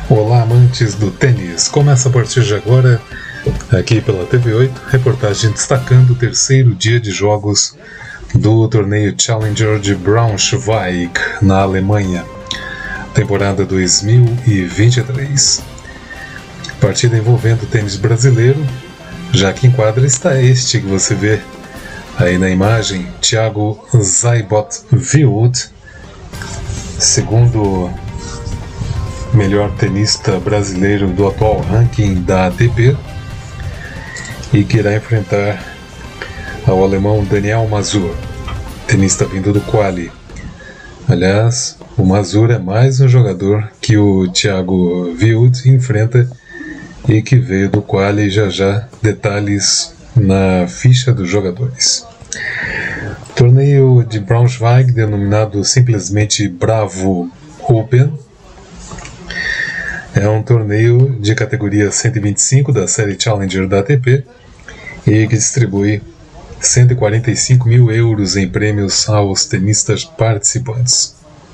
Olá, amantes do tênis! Começa a partir de agora, aqui pela TV8, reportagem destacando o terceiro dia de jogos do torneio Challenger de Braunschweig, na Alemanha, temporada 2023. Partida envolvendo o tênis brasileiro, já que em quadra está este que você vê aí na imagem, Thiago Seibold, segundo melhor tenista brasileiro do atual ranking da ATP, e que irá enfrentar ao alemão Daniel Mazur, tenista vindo do quali. Aliás, o Mazur é mais um jogador que o Thiago Wild enfrenta e que veio do quali. Já detalhes na ficha dos jogadores. Torneio de Braunschweig, denominado simplesmente Bravo Open, é um torneio de categoria 125 da série Challenger da ATP e que distribui 145 mil euros em prêmios aos tenistas participantes.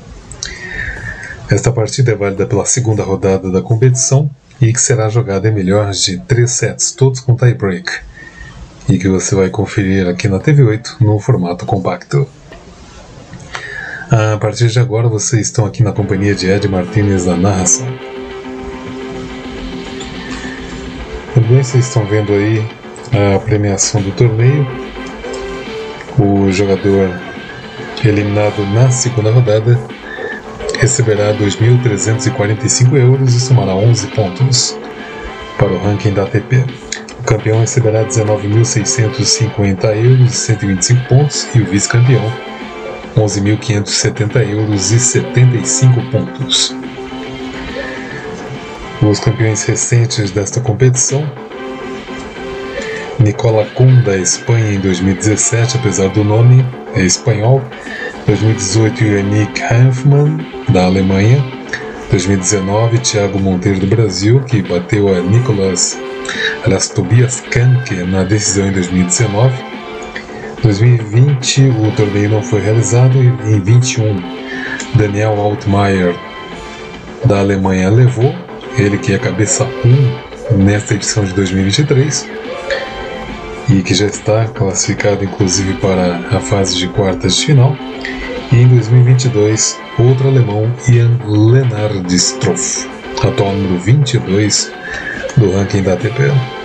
Esta partida é válida pela segunda rodada da competição e que será jogada em melhor de 3 sets, todos com tie-break, e que você vai conferir aqui na TV8 no formato compacto. A partir de agora vocês estão aqui na companhia de Ed Martinez na narração. Também vocês estão vendo aí a premiação do torneio. O jogador eliminado na segunda rodada receberá 2.345 euros e somará 11 pontos para o ranking da ATP. O campeão receberá 19.650 euros e 125 pontos e o vice-campeão 11.570 euros e 75 pontos. Os campeões recentes desta competição: Nicola Kuhn, da Espanha, em 2017, apesar do nome, é espanhol. 2018, Yannick Hanfmann, da Alemanha. 2019, Thiago Monteiro, do Brasil, que bateu a Tobias Kanke na decisão em 2019. 2020, o torneio não foi realizado. Em 21, Daniel Altmaier, da Alemanha, levou. Ele que é cabeça 1 nesta edição de 2023 e que já está classificado inclusive para a fase de quartas de final. E em 2022, outro alemão, Jan-Lennard Struff, atual número 22 do ranking da ATP.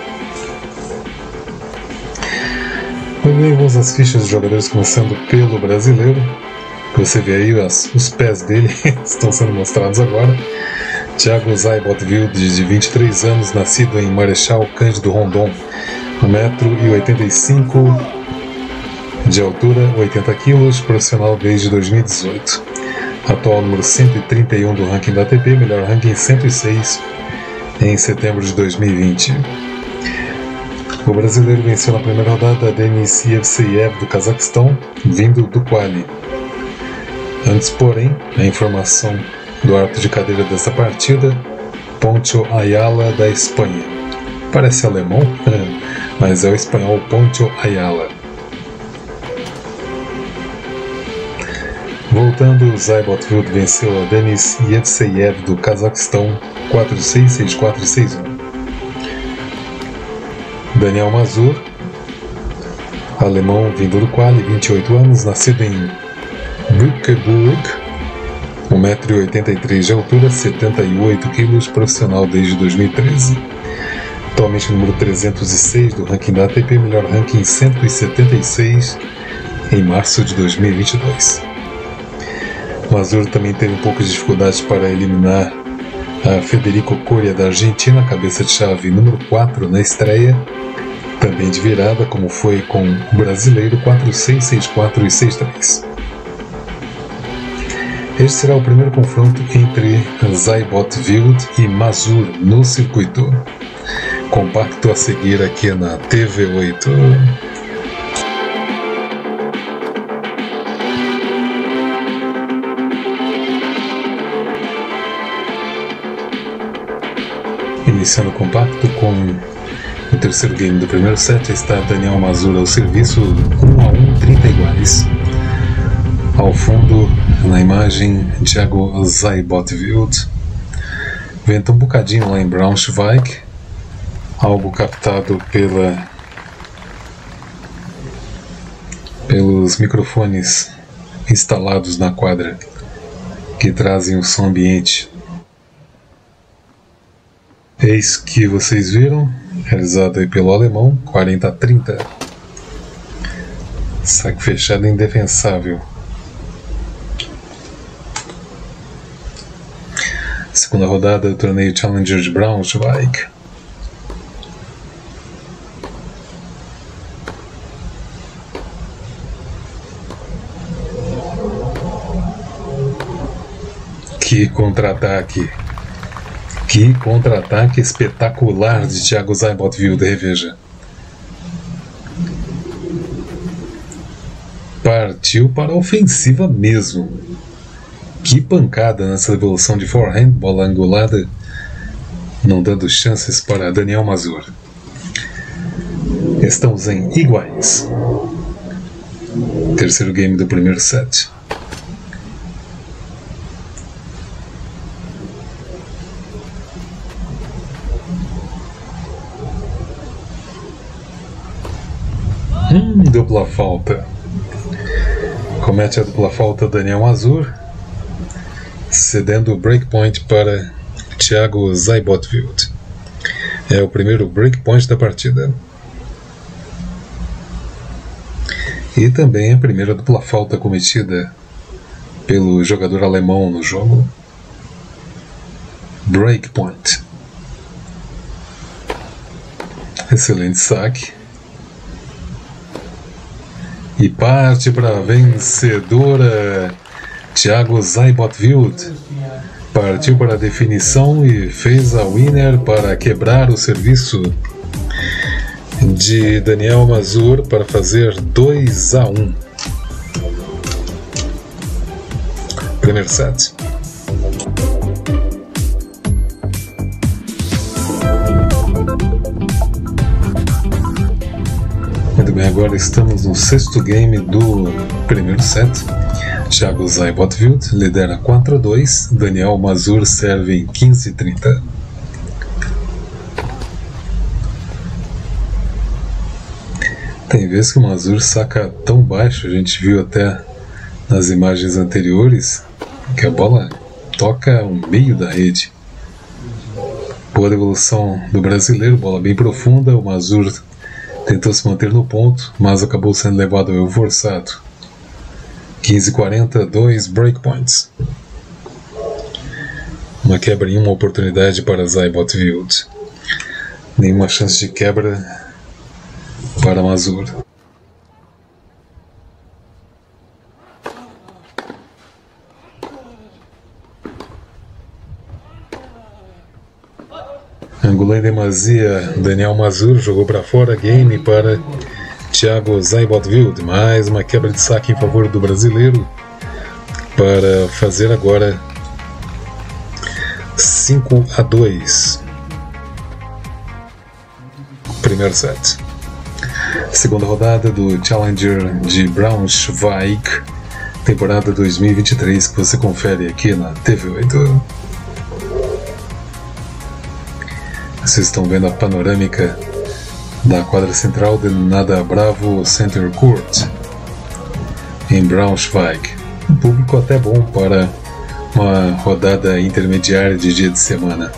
Vamos às fichas de jogadores, começando pelo brasileiro. Você vê aí os pés dele estão sendo mostrados agora. Thiago Seibold, de 23 anos, nascido em Marechal Cândido Rondon, 1,85 m de altura, 80 kg, profissional desde 2018. Atual número 131 do ranking da ATP, melhor ranking 106 em setembro de 2020. O brasileiro venceu na primeira rodada Denis Yevseyev, do Cazaquistão, vindo do quali. Antes, porém, a informação do árbitro de cadeira desta partida: Poncho Ayala, da Espanha. Parece alemão, mas é o espanhol Poncho Ayala. Voltando, Seibold venceu a Denis Yevseyev, do Cazaquistão, 4-6, 6-4 e 6-1. Daniel Mazur, alemão vindo do quali, 28 anos, nascido em Bückeburg, 1,83 m de altura, 78 kg, profissional desde 2013. Atualmente número 306 do ranking da ATP, melhor ranking 176 em março de 2022. Mazur também teve um pouco de dificuldade para eliminar a Federico Coria, da Argentina, cabeça de chave número 4 na estreia, também de virada, como foi com o brasileiro, 4-6, 6-4 e 6-3. Este será o primeiro confronto entre Seibold e Mazur no circuito. Compacto a seguir aqui na TV8. Iniciando o compacto com o terceiro game do primeiro set, está Daniel Mazur ao serviço, 1-1, 30 iguais. Ao fundo, na imagem, Thiago Seibold, Venta um bocadinho lá em Braunschweig, algo captado pelos microfones instalados na quadra que trazem o som ambiente. Eis que vocês viram, realizado aí pelo alemão, 40-30. Saque fechado indefensável. Segunda rodada do torneio Challenger de Braunschweig. Que contra-ataque! Que contra-ataque espetacular de Thiago Seibold-Wilde, reveja. Partiu para a ofensiva mesmo. Que pancada nessa devolução de forehand, bola angulada, não dando chances para Daniel Mazur. Estamos em iguais. Terceiro game do primeiro set. Dupla falta. Comete a dupla falta Daniel Mazur, cedendo o breakpoint para Thiago Seibold-Wilde. É o primeiro breakpoint da partida. E também a primeira dupla falta cometida pelo jogador alemão no jogo. Breakpoint. Excelente saque. E parte para a vencedora. Thiago Seibold-Wilde partiu para a definição e fez a winner para quebrar o serviço de Daniel Mazur para fazer 2-1. Primeiro set. Muito bem, agora estamos no sexto game do primeiro set. Thiago Seibold-Wilde lidera 4-2, Daniel Mazur serve em 15-30. Tem vezes que o Mazur saca tão baixo, a gente viu até nas imagens anteriores, que a bola toca o meio da rede. Boa devolução do brasileiro, bola bem profunda, o Mazur tentou se manter no ponto, mas acabou sendo levado ao erro forçado. 15-40, 2 breakpoints. Uma quebra em uma oportunidade para Seibold-Wilde. Nenhuma chance de quebra para Mazur. Angulou em demasia Daniel Mazur, jogou para fora, game para Thiago Seibold-Wilde. Mais uma quebra de saque em favor do brasileiro para fazer agora 5-2. Primeiro set. Segunda rodada do Challenger de Braunschweig, temporada 2023, que você confere aqui na TV8. Vocês estão vendo a panorâmica da quadra central denominada Bravo Center Court, em Braunschweig. Um público até bom para uma rodada intermediária de dia de semana.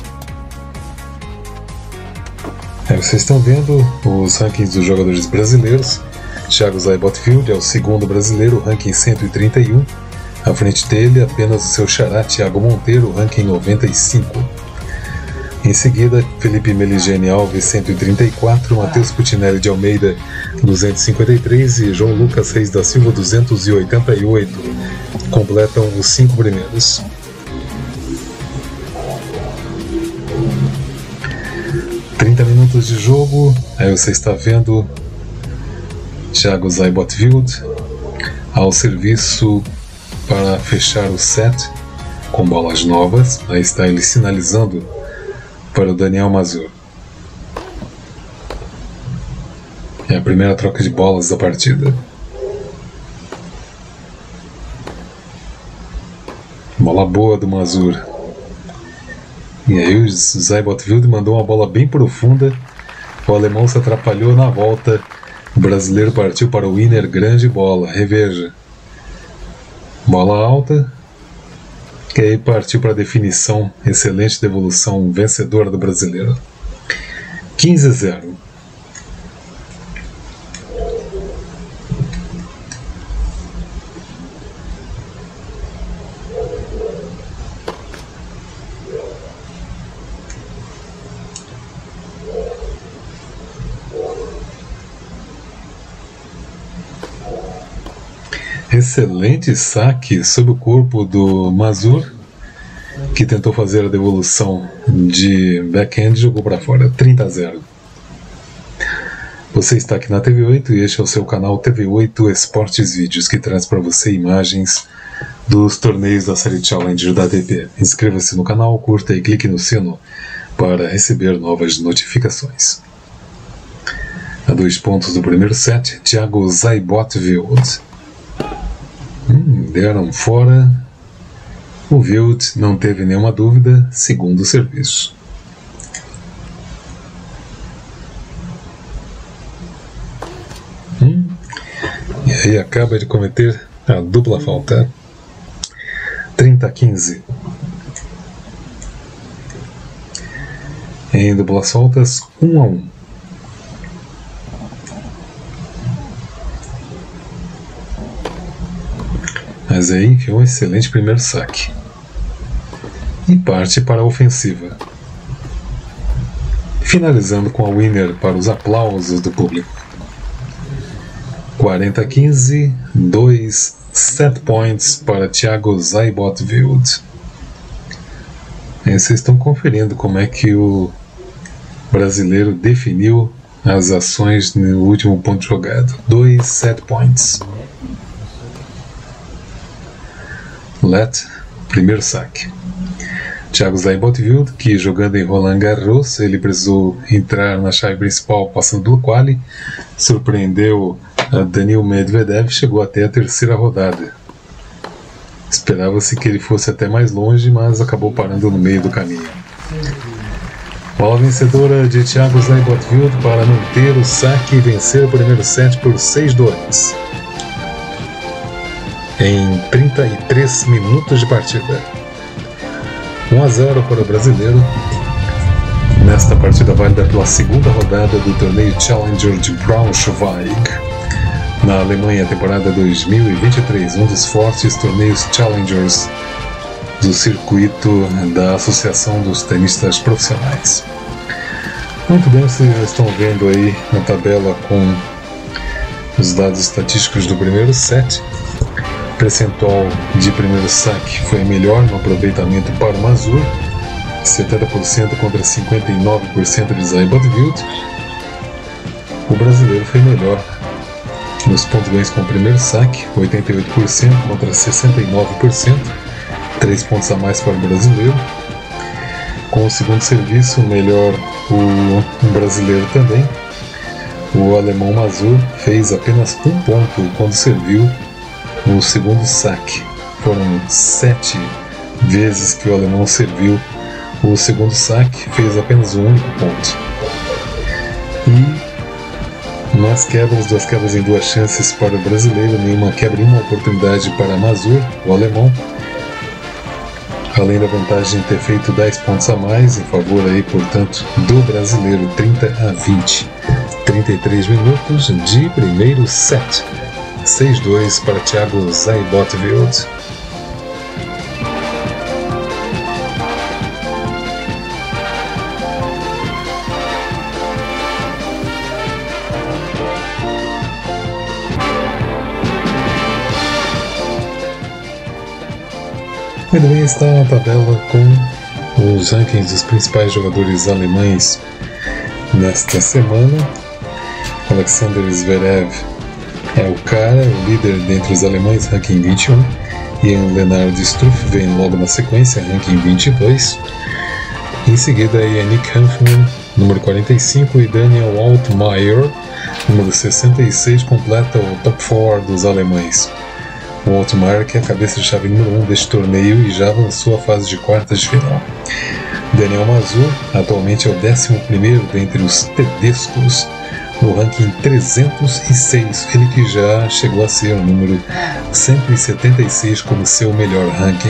Vocês estão vendo os rankings dos jogadores brasileiros. Thiago Seibold-Wilde é o segundo brasileiro, ranking 131. À frente dele, apenas o seu xará Thiago Monteiro, ranking 95. Em seguida, Felipe Meligeni Alves, 134, Matheus Putinelli de Almeida, 253 e João Lucas Reis da Silva, 288. Completam os 5 primeiros. Minutos de jogo. Aí você está vendo Thiago Seibold-Wilde ao serviço para fechar o set com bolas novas. Aí está ele sinalizando para o Daniel Mazur. É a primeira troca de bolas da partida. Bola boa do Mazur. E aí o Seibold mandou uma bola bem profunda. O alemão se atrapalhou na volta. O brasileiro partiu para o winner, grande bola. Reveja. Bola alta. E aí partiu para a definição. Excelente devolução vencedora do brasileiro. 15-0. Excelente saque sob o corpo do Mazur, que tentou fazer a devolução de backhand e jogou para fora. 30-0. Você está aqui na TV8 e este é o seu canal TV8 Esportes Vídeos, que traz para você imagens dos torneios da série Challenger da ATP. Inscreva-se no canal, curta e clique no sino para receber novas notificações. A 2 pontos do primeiro set, Thiago Seibold. Deram fora. O Wild não teve nenhuma dúvida, segundo o serviço. E aí acaba de cometer a dupla falta. 30-15. Em duplas faltas, 1-1. Mas aí enfiou um excelente primeiro saque. E parte para a ofensiva. Finalizando com a winner para os aplausos do público. 40-15, 2 set points para Thiago Seibold. Vocês estão conferindo como é que o brasileiro definiu as ações no último ponto jogado. 2 set points. Let, primeiro saque. Thiago Seibold, que jogando em Roland Garros, ele precisou entrar na chave principal passando pelo quali, surpreendeu a Daniil Medvedev, chegou até a terceira rodada. Esperava-se que ele fosse até mais longe, mas acabou parando no meio do caminho. Bola vencedora de Thiago Seibold para manter o saque e vencer o primeiro set por 6-2. Em 33 minutos de partida. 1-0 para o brasileiro nesta partida válida pela segunda rodada do torneio Challenger de Braunschweig, na Alemanha, temporada 2023, um dos fortes torneios Challengers do circuito da Associação dos Tenistas Profissionais. Muito bem, vocês já estão vendo aí na tabela com os dados estatísticos do primeiro set. O percentual de primeiro saque foi melhor no aproveitamento para o Mazur, 70% contra 59% de Seibold. O brasileiro foi melhor nos pontos ganhos com o primeiro saque, 88% contra 69%, 3 pontos a mais para o brasileiro. Com o segundo serviço, melhor o brasileiro também. O alemão Mazur fez apenas 1 ponto quando serviu no segundo saque. Foram 7 vezes que o alemão serviu o segundo saque, fez apenas um único ponto. E nas quebras, 2 quebras em 2 chances para o brasileiro, nenhuma quebra e uma oportunidade para Mazur, o alemão. Além da vantagem de ter feito 10 pontos a mais, em favor aí, portanto, do brasileiro, 30-20. 33 minutos de primeiro set. 6-2 para Thiago Seibold. Muito bem, está na tabela com os rankings dos principais jogadores alemães nesta semana. Alexander Zverev é o cara, o líder dentre os alemães, ranking 21. Jan Lennard Struff vem logo na sequência, ranking 22. Em seguida, Yannick Hanfmann, número 45, e Daniel Altmaier, número 66, completa o top 4 dos alemães. O Altmaier, que é a cabeça de chave número 1 deste torneio e já avançou a fase de quartas de final. Daniel Mazur atualmente é o 11º dentre os tedescos no ranking 306, ele que já chegou a ser o número 176 como seu melhor ranking.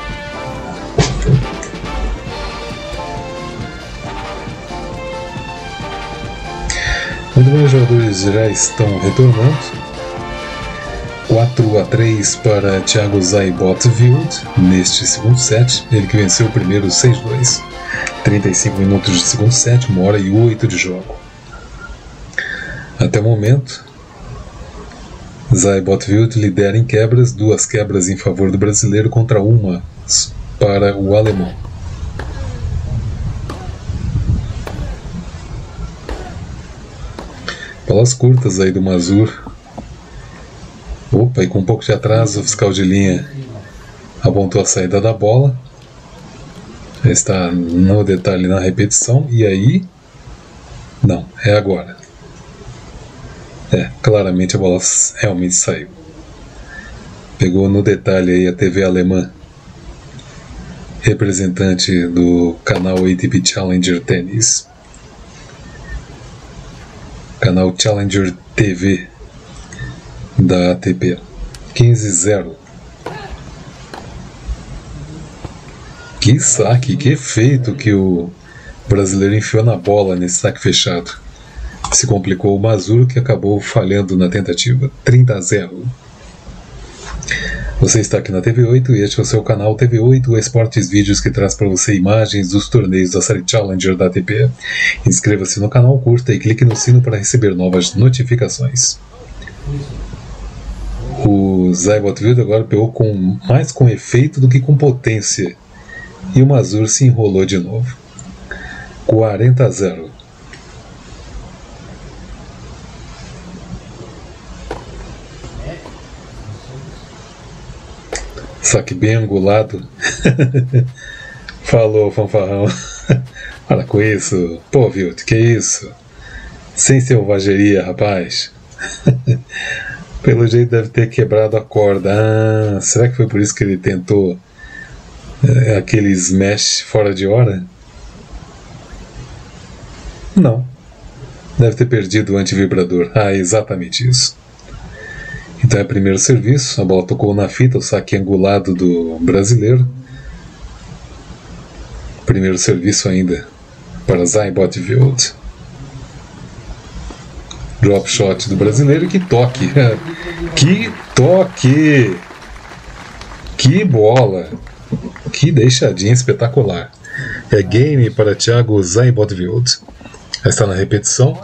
Muito bem, os jogadores já estão retornando. 4-3 para Thiago Seibothwild neste segundo set, ele que venceu o primeiro 6-2. 35 minutos de segundo set, 1h08 de jogo. Até o momento, Seibothwild lidera em quebras, 2 quebras em favor do brasileiro contra 1 para o alemão. Bolas curtas aí do Mazur. Opa, e com um pouco de atraso, o fiscal de linha apontou a saída da bola. Está no detalhe na repetição. E aí? Não, é agora. Claramente a bola realmente saiu. Pegou no detalhe aí a TV alemã, representante do canal ATP Challenger Tennis. Canal Challenger TV da ATP. 15-0. Que saque, que efeito que o brasileiro enfiou na bola nesse saque fechado. Se complicou o Mazur, que acabou falhando na tentativa. 30-0. Você está aqui na TV8 e este é o seu canal TV8 Esportes Vídeos, que traz para você imagens dos torneios da série Challenger da ATP. Inscreva-se no canal, curta e clique no sino para receber novas notificações. O Seibothwild agora pegou mais com efeito do que com potência. E o Mazur se enrolou de novo. 40-0. Saque bem angulado. Falou, fanfarrão. Para com isso. Pô, Wild, que isso? Sem selvageria, rapaz. Pelo jeito deve ter quebrado a corda. Ah, será que foi por isso que ele tentou aquele smash fora de hora? Não. Deve ter perdido o antivibrador. Ah, exatamente isso. Então é primeiro serviço. A bola tocou na fita, o saque angulado do brasileiro. Primeiro serviço ainda para Seibothwild. Drop shot do brasileiro. Que toque! Que toque! Que bola! Que deixadinha espetacular! É game para Thiago Seibothwild. Está na repetição.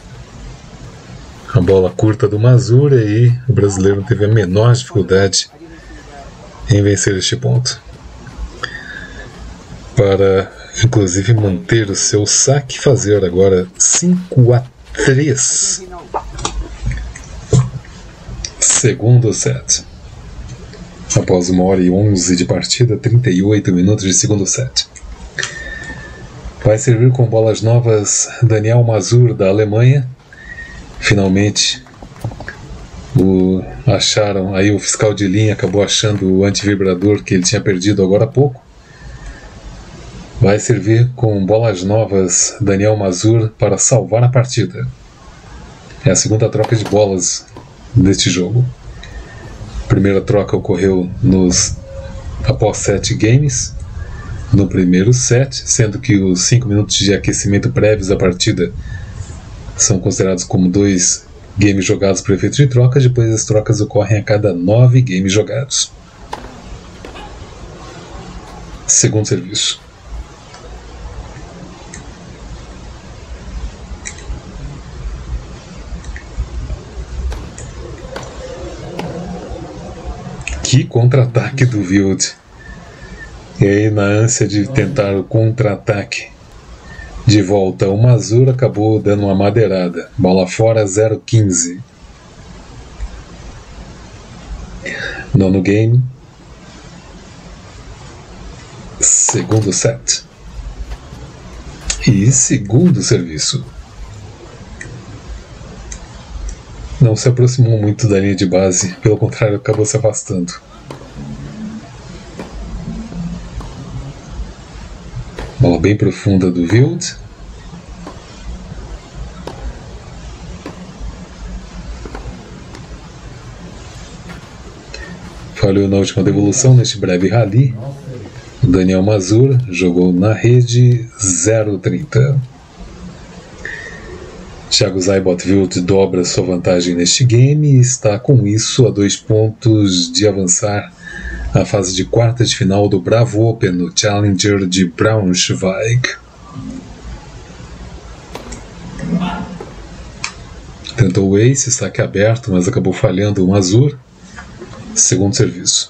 A bola curta do Mazur, e aí o brasileiro teve a menor dificuldade em vencer este ponto. Para, inclusive, manter o seu saque, fazer agora 5-3. Segundo set. Após 1h11 de partida, 38 minutos de segundo set. Vai servir com bolas novas Daniel Mazur, da Alemanha. Finalmente acharam, aí o fiscal de linha acabou achando o antivibrador que ele tinha perdido agora há pouco. Vai servir com bolas novas Daniel Mazur para salvar a partida. É a segunda troca de bolas deste jogo. A primeira troca ocorreu após 7 games, no primeiro set, sendo que os 5 minutos de aquecimento prévios da partida são considerados como 2 games jogados por efeito de troca. Depois as trocas ocorrem a cada 9 games jogados. Segundo serviço. Que contra-ataque do Wild. E aí, na ânsia de tentar o contra-ataque de volta, o Mazur acabou dando uma madeirada. Bola fora, 0-15. Nono game. Segundo set. E segundo serviço. Não se aproximou muito da linha de base, pelo contrário, acabou se afastando. Bola Bola bem profunda do Wild. Falhou na última devolução neste breve rally. O Daniel Mazur jogou na rede 0,30. Thiago Seibold dobra sua vantagem neste game e está com isso a 2 pontos de avançar à fase de quartas de final do Bravo Open no Challenger de Braunschweig. Tentou o ace, saque aberto, mas acabou falhando o Mazur. Segundo serviço.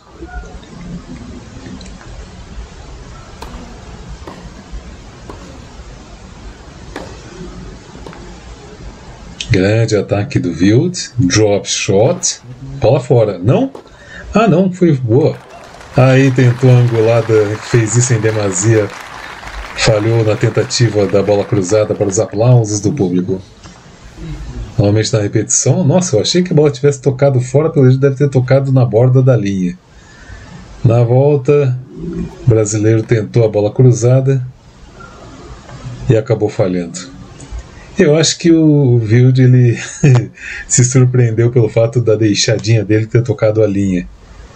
Grande ataque do Wild. Drop shot. Bola fora. Não? Ah, não. Foi boa. Aí tentou a angulada. Fez isso em demasia. Falhou na tentativa da bola cruzada para os aplausos do público. Normalmente na repetição, nossa, eu achei que a bola tivesse tocado fora, pelo jeito deve ter tocado na borda da linha. Na volta, o brasileiro tentou a bola cruzada e acabou falhando. Eu acho que o Wild ele se surpreendeu pelo fato da deixadinha dele ter tocado a linha.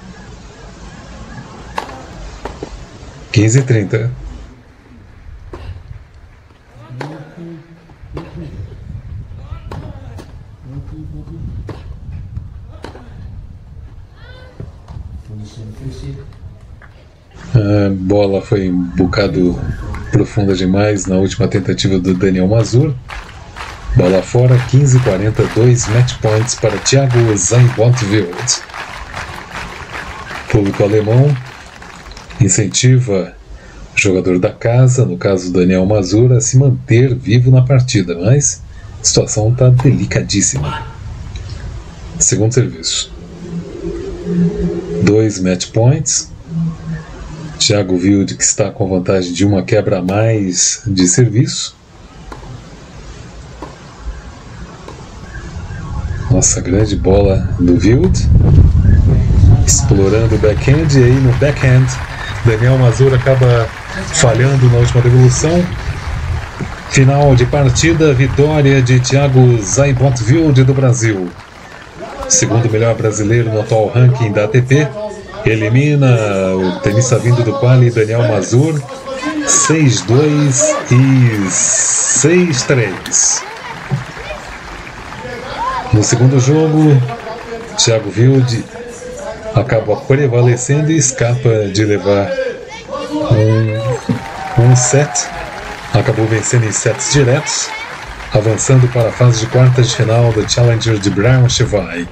15:30. A bola foi um bocado profunda demais na última tentativa do Daniel Mazur. Bola fora, 15:42, match points para Thiago Seibold. Público alemão incentiva o jogador da casa, no caso Daniel Mazur, a se manter vivo na partida, mas a situação está delicadíssima. Segundo serviço. 2 match points. Thiago Wild, que está com vantagem de uma quebra a mais de serviço. Nossa, grande bola do Wild. Explorando o backhand. E aí no backhand, Daniel Mazur acaba falhando na última devolução. Final de partida, vitória de Thiago Seibold do Brasil. Segundo melhor brasileiro no atual ranking da ATP. Elimina o tenista vindo do quali Daniel Mazur 6-2 e 6-3. No segundo jogo, Thiago Wild acaba prevalecendo e escapa de levar um set. Acabou vencendo em sets diretos, avançando para a fase de quartas de final do Challenger de Braunschweig.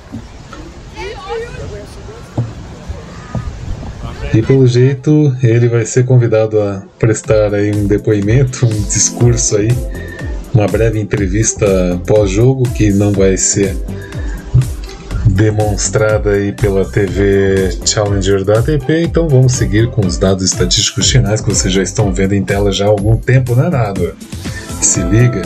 E pelo jeito ele vai ser convidado a prestar aí um depoimento, um discurso aí, uma breve entrevista pós-jogo que não vai ser demonstrada aí pela TV Challenger da ATP. Então vamos seguir com os dados estatísticos finais que vocês já estão vendo em tela já há algum tempo, não é nada. Se liga.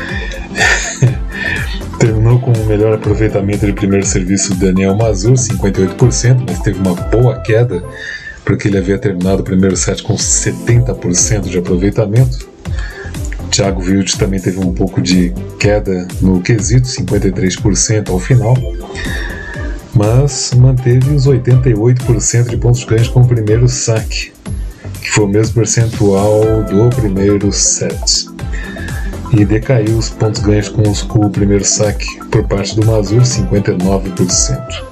Terminou com o melhor aproveitamento de primeiro serviço do Daniel Mazur, 58%, mas teve uma boa queda, porque ele havia terminado o primeiro set com 70% de aproveitamento. Thiago Wild também teve um pouco de queda no quesito, 53% ao final, mas manteve os 88% de pontos ganhos com o primeiro saque, que foi o mesmo percentual do primeiro set. E decaiu os pontos ganhos com o primeiro saque por parte do Mazur, 59%.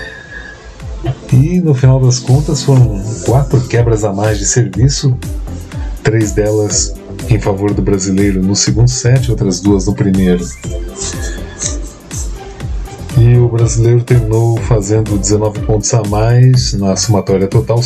E no final das contas foram 4 quebras a mais de serviço, 3 delas em favor do brasileiro no segundo set, outras 2 no primeiro. E o brasileiro terminou fazendo 19 pontos a mais na somatória total,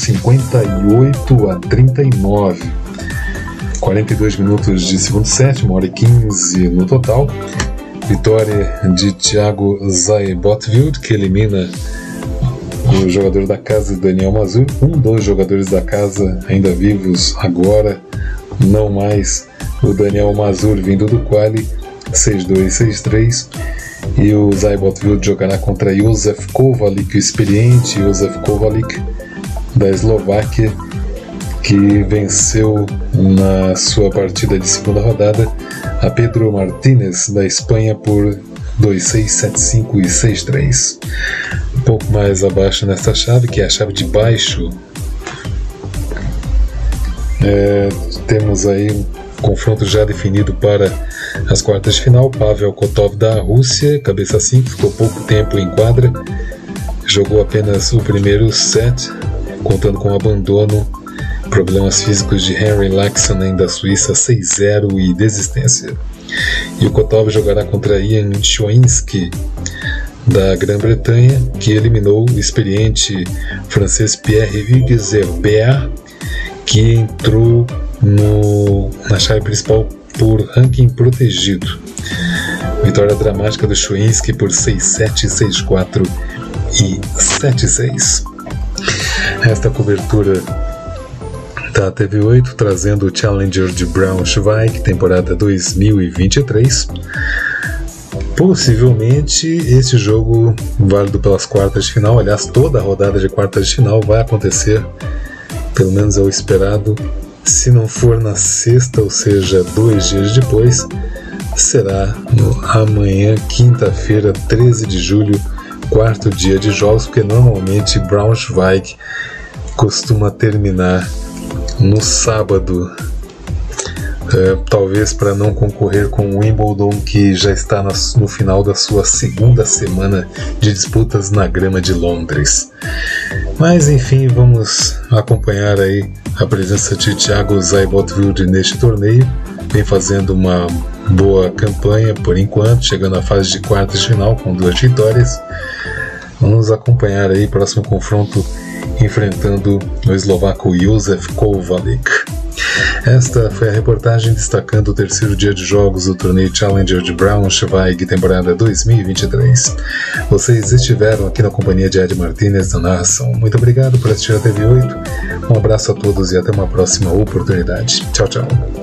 58-39. 42 minutos de segundo set, 1h15 no total. Vitória de Thiago Seibold, que elimina o jogador da casa Daniel Mazur, um dos jogadores da casa ainda vivos agora, não mais o Daniel Mazur vindo do quali, 6-2, 6-3. E o Seibold jogará contra Josef Kovalik, o experiente Josef Kovalik da Eslováquia, que venceu na sua partida de segunda rodada a Pedro Martínez da Espanha por 2-6, 7-5 e 6-3. Um pouco mais abaixo nesta chave, que é a chave de baixo, temos aí um confronto já definido para as quartas de final. Pavel Kotov da Rússia, cabeça 5, ficou pouco tempo em quadra, jogou apenas o primeiro set, contando com abandono, problemas físicos de Henry Laaksonen da Suíça, 6-0 e desistência. E o Kotov jogará contra Ian Śląski da Grã-Bretanha, que eliminou o experiente francês Pierre-Hugues Herbert, que entrou na chave principal por ranking protegido. Vitória dramática do Śląski por 6-7, 6-4 e 7-6. Esta cobertura da TV8 trazendo o Challenger de Braunschweig, temporada 2023. Possivelmente esse jogo válido pelas quartas de final, aliás, toda a rodada de quartas de final vai acontecer, pelo menos é o esperado, se não for na sexta, ou seja, 2 dias depois, será amanhã, quinta-feira, 13 de julho, quarto dia de jogos, porque normalmente Braunschweig costuma terminar no sábado, talvez para não concorrer com o Wimbledon, que já está no final da sua segunda semana de disputas na grama de Londres. Mas enfim, vamos acompanhar aí a presença de Thiago Seibold neste torneio. Vem fazendo uma boa campanha por enquanto, chegando à fase de quartas de final com 2 vitórias. Vamos acompanhar aí o próximo confronto enfrentando o eslovaco Josef Kowalik. Esta foi a reportagem destacando o terceiro dia de jogos do torneio Challenger de Braunschweig, temporada 2023. Vocês estiveram aqui na companhia de Ed Martínez na narração. Muito obrigado por assistir a TV8. Um abraço a todos e até uma próxima oportunidade. Tchau, tchau.